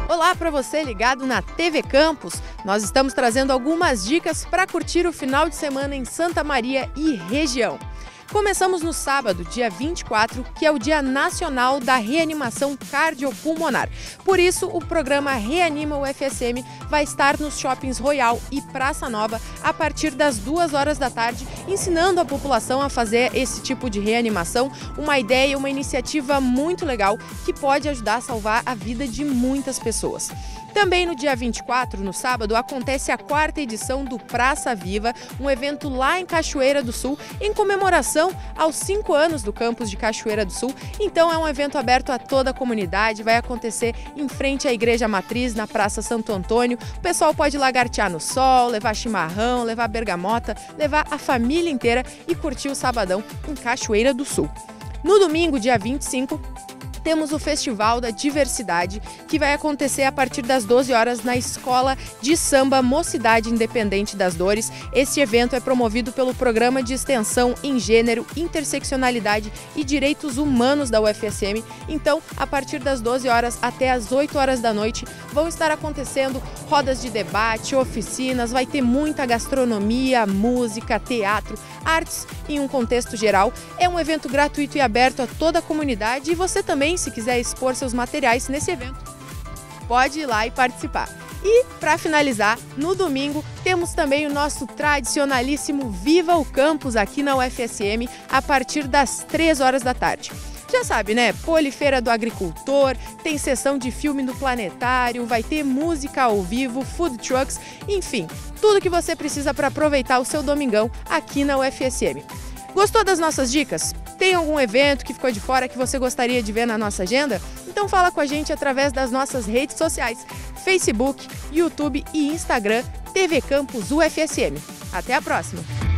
Olá para você ligado na TV Campus. Nós estamos trazendo algumas dicas para curtir o final de semana em Santa Maria e região. Começamos no sábado, dia 24, que é o Dia Nacional da Reanimação Cardiopulmonar. Por isso, o programa Reanima UFSM vai estar nos shoppings Royal e Praça Nova a partir das 2 horas da tarde, ensinando a população a fazer esse tipo de reanimação. Uma ideia, uma iniciativa muito legal que pode ajudar a salvar a vida de muitas pessoas. Também no dia 24, no sábado, acontece a 4ª edição do Praça Viva, um evento lá em Cachoeira do Sul, em comemoração aos 5 anos do campus de Cachoeira do Sul. Então é um evento aberto a toda a comunidade, vai acontecer em frente à Igreja Matriz, na Praça Santo Antônio. O pessoal pode lagartear no sol, levar chimarrão, levar bergamota, levar a família inteira e curtir o sabadão em Cachoeira do Sul. No domingo, dia 25, temos o Festival da Diversidade, que vai acontecer a partir das 12 horas na Escola de Samba Mocidade Independente das Dores. Este evento é promovido pelo Programa de Extensão em Gênero, Interseccionalidade e Direitos Humanos da UFSM. Então, a partir das 12 horas até as 8 horas da noite, vão estar acontecendo rodas de debate, oficinas, vai ter muita gastronomia, música, teatro, artes em um contexto geral. É um evento gratuito e aberto a toda a comunidade e você também, se quiser expor seus materiais nesse evento, pode ir lá e participar. E, para finalizar, no domingo, temos também o nosso tradicionalíssimo Viva o Campus aqui na UFSM, a partir das 3 horas da tarde. Já sabe, né? Polifeira do Agricultor, tem sessão de filme no Planetário, vai ter música ao vivo, food trucks, enfim, tudo que você precisa para aproveitar o seu domingão aqui na UFSM. Gostou das nossas dicas? Tem algum evento que ficou de fora que você gostaria de ver na nossa agenda? Então fala com a gente através das nossas redes sociais, Facebook, YouTube e Instagram, TV Campus UFSM. Até a próxima!